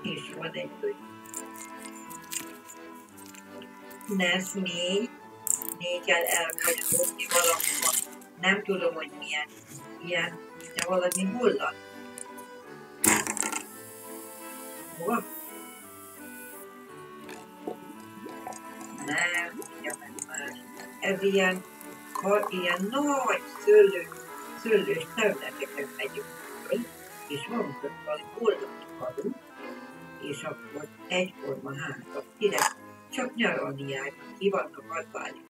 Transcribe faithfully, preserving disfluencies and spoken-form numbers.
És van egy könyv. Nesz négy, négyel elkanyarodni valahova. Nem tudom, hogy milyen, ilyen, de valami hullat. Hova? Nem, ugye meg más. Ez ilyen, ha ilyen nagy szőlő, szőlős területeken megyünk föl, és van föl valami hullat falu, és akkor egyforma házak, ide csak nyaralni járnak, ki vannak adványok.